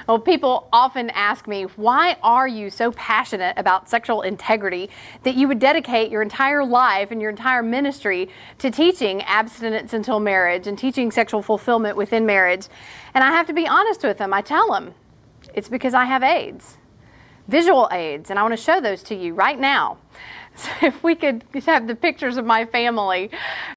Well, people often ask me, why are you so passionate about sexual integrity that you would dedicate your entire life and your entire ministry to teaching abstinence until marriage and teaching sexual fulfillment within marriage? And I have to be honest with them. I tell them, it's because I have AIDS, visual AIDS, and I want to show those to you right now. So if we could have the pictures of my family.